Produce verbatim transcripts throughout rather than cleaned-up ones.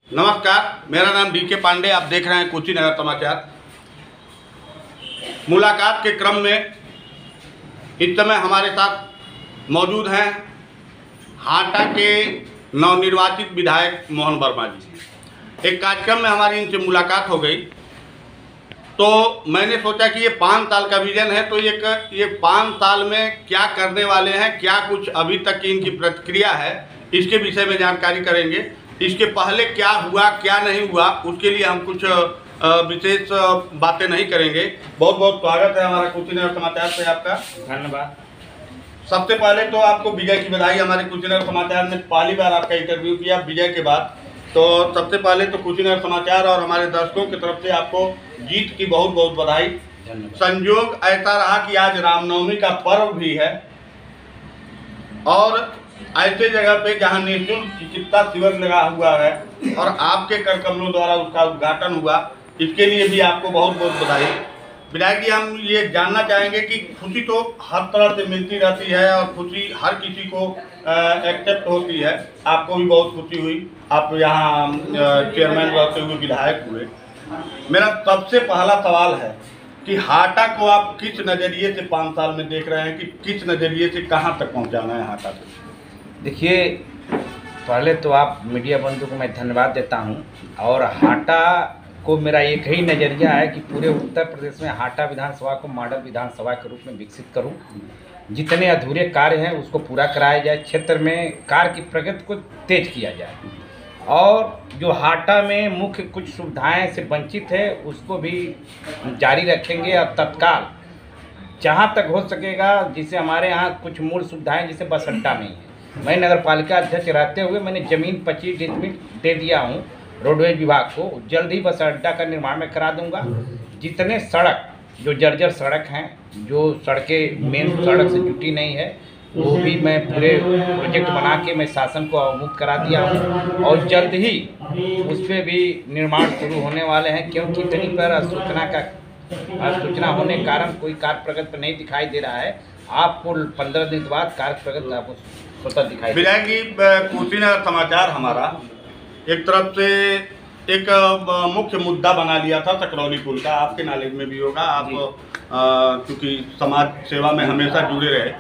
नमस्कार, मेरा नाम डी के पांडे। आप देख रहे हैं कुशीनगर समाचार। मुलाकात के क्रम में इस समय हमारे साथ मौजूद हैं हाटा के नवनिर्वाचित विधायक मोहन वर्मा जी। एक कार्यक्रम में हमारी इनसे मुलाकात हो गई तो मैंने सोचा कि ये पाँच साल का विजन है, तो ये ये पाँच साल में क्या करने वाले हैं, क्या कुछ अभी तक की इनकी प्रतिक्रिया है, इसके विषय में जानकारी करेंगे। इसके पहले क्या हुआ क्या नहीं हुआ उसके लिए हम कुछ विशेष बातें नहीं करेंगे। बहुत बहुत स्वागत है हमारा कुशीनगर समाचार पे आपका। धन्यवाद। सबसे पहले तो आपको विजय की बधाई। हमारे कुशीनगर समाचार ने पहली बार आपका इंटरव्यू किया विजय के बाद, तो सबसे पहले तो कुशीनगर समाचार और हमारे दर्शकों की तरफ से आपको जीत की बहुत बहुत बधाई। संयोग ऐसा रहा कि आज रामनवमी का पर्व भी है और ऐसे जगह पे जहाँ निःशुल्क चिकित्सा शिविर लगा हुआ है और आपके कर कमलों द्वारा उसका उद्घाटन हुआ, इसके लिए भी आपको बहुत बहुत बधाई। विधायक जी, हम ये जानना चाहेंगे कि खुशी तो हर तरह से मिलती रहती है और खुशी हर किसी को एक्सेप्ट होती है। आपको भी बहुत खुशी हुई, आप यहाँ चेयरमैन रहते हुए विधायक हुए। मेरा सबसे पहला सवाल है कि हाटा को आप किस नज़रिए से पाँच साल में देख रहे हैं कि किस नज़रिए से कहाँ तक पहुँचाना है हाटा से? देखिए, पहले तो आप मीडिया बंधु को मैं धन्यवाद देता हूं और हाटा को मेरा एक ही नज़रिया है कि पूरे उत्तर प्रदेश में हाटा विधानसभा को मॉडल विधानसभा के रूप में विकसित करूं। जितने अधूरे कार्य हैं उसको पूरा कराया जाए, क्षेत्र में कार्य की प्रगति को तेज किया जाए और जो हाटा में मुख्य कुछ सुविधाएं से वंचित है उसको भी जारी रखेंगे और तत्काल जहाँ तक हो सकेगा, जिसे हमारे यहाँ कुछ मूल सुविधाएँ जिसे बस अड्डा नहीं है। मैं नगर पालिका अध्यक्ष रहते हुए मैंने ज़मीन पच्चीस डिसमिल दे दिया हूँ रोडवेज विभाग को। जल्द ही बस अड्डा का निर्माण मैं करा दूंगा। जितने सड़क जो जर्जर सड़क हैं, जो सड़कें मेन सड़क से जुटी नहीं है, वो भी मैं पूरे प्रोजेक्ट बना के मैं शासन को अवमुक्त करा दिया हूँ और जल्द ही उस पर भी निर्माण शुरू होने वाले हैं, क्योंकि कहीं पर सूचना का सूचना होने के कारण कोई कार्य प्रगति पर नहीं दिखाई दे रहा है। आपको पंद्रह दिन के बाद कार्य प्रगति आपको स्वतः दिखाई। विधायक जी, कुशीनगर समाचार हमारा एक तरफ से एक मुख्य मुद्दा बना लिया था सकरौली पुल का। आपके नॉलेज में भी होगा, आप क्योंकि समाज सेवा में हमेशा जुड़े रहे।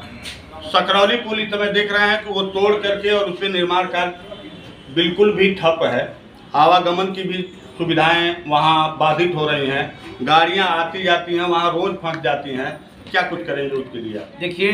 सकरौली पुल इस समय देख रहे हैं कि वो तोड़ करके और उस पर निर्माण कार्य बिल्कुल भी ठप है। आवागमन की भी सुविधाएं वहाँ बाधित हो रही हैं, गाड़ियाँ आती जाती हैं, वहाँ रोज फंस जाती हैं। क्या कुछ करेंगे उसके लिए? देखिए,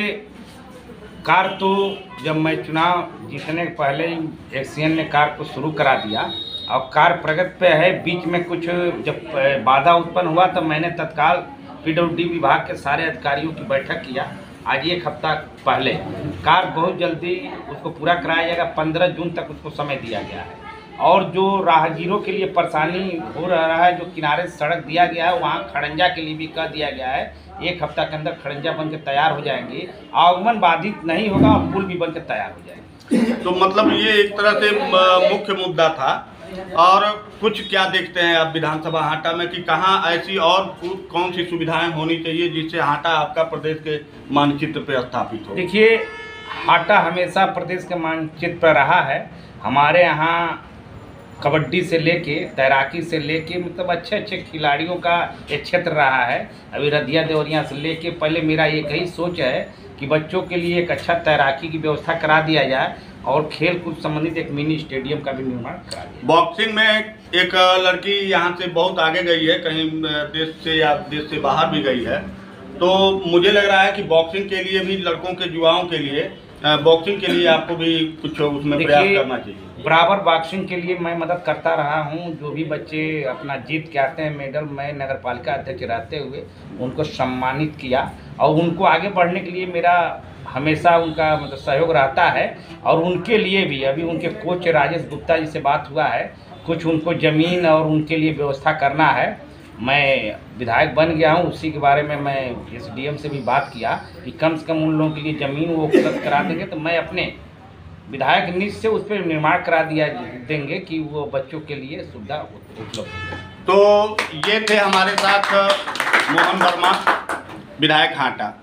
कार्य तो जब मैं चुनाव जीतने के पहले ही एक्सीएन ने कार्य को शुरू करा दिया और कार्य प्रगति पे है। बीच में कुछ जब बाधा उत्पन्न हुआ तब मैंने तत्काल पीडब्ल्यूडी विभाग के सारे अधिकारियों की बैठक किया। आज एक हफ्ता पहले कार्य बहुत जल्दी उसको पूरा कराया जाएगा। पंद्रह जून तक उसको समय दिया गया है और जो राहगीरों के लिए परेशानी हो रहा है, जो किनारे सड़क दिया गया है वहाँ खड़ंजा के लिए भी कह दिया गया है। एक हफ्ता के अंदर खड़ंजा बनकर तैयार हो जाएंगे, आवागमन बाधित नहीं होगा और पुल भी बनकर तैयार हो जाएंगे। तो मतलब ये एक तरह से मुख्य मुद्दा था। और कुछ क्या देखते हैं आप विधानसभा हाटा में कि कहाँ ऐसी और कौन सी सुविधाएं होनी चाहिए जिससे हाटा आपका प्रदेश के मानचित्र पर स्थापित हो? देखिए, हाटा हमेशा प्रदेश के मानचित्र पर रहा है। हमारे यहाँ कबड्डी से लेके तैराकी से लेके मतलब अच्छे अच्छे खिलाड़ियों का एक क्षेत्र रहा है। अभी रदिया देवरिया से लेके पहले मेरा एक ही सोच है कि बच्चों के लिए एक अच्छा तैराकी की व्यवस्था करा दिया जाए और खेल कूद संबंधित एक मिनी स्टेडियम का भी निर्माण करा दिया। बॉक्सिंग में एक लड़की यहाँ से बहुत आगे गई है, कहीं देश से या देश से बाहर भी गई है, तो मुझे लग रहा है कि बॉक्सिंग के लिए भी लड़कों के युवाओं के लिए बॉक्सिंग के लिए आपको भी कुछ उसमें प्रयास करना चाहिए। बराबर बॉक्सिंग के लिए मैं मदद करता रहा हूं। जो भी बच्चे अपना जीत के आते हैं मेडल, मैं नगर पालिका अध्यक्ष रहते हुए उनको सम्मानित किया और उनको आगे बढ़ने के लिए मेरा हमेशा उनका मतलब सहयोग रहता है। और उनके लिए भी अभी उनके कोच राजेश गुप्ता जी से बात हुआ है, कुछ उनको ज़मीन और उनके लिए व्यवस्था करना है। मैं विधायक बन गया हूं, उसी के बारे में मैं एसडीएम से भी बात किया कि कम से कम उन लोगों के लिए ज़मीन वो उपलब्ध करा देंगे, तो मैं अपने विधायक निधि से उस पर निर्माण करा दिया देंगे कि वो बच्चों के लिए सुविधा उपलब्ध हो। तो ये थे हमारे साथ मोहन वर्मा, विधायक हाटा।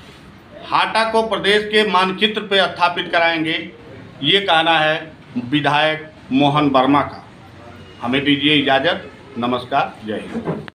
हाटा को प्रदेश के मानचित्र पर स्थापित कराएंगे, ये कहना है विधायक मोहन वर्मा का। हमें दीजिए इजाज़त। नमस्कार, जय हिंद।